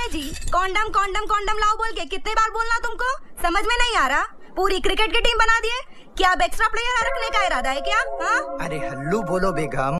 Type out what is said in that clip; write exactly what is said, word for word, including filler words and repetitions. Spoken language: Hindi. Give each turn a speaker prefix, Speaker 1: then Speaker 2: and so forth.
Speaker 1: है जी? कॉन्डम कॉन्डम कॉन्डम लाओ बोल के कितने बार बोलना तुमको? समझ में नहीं आ रहा? पूरी क्रिकेट की टीम बना दिए क्या? अब एक्स्ट्रा प्लेयर रखने का इरादा है क्या? हाँ?
Speaker 2: अरे हल्लू बोलो बेगम।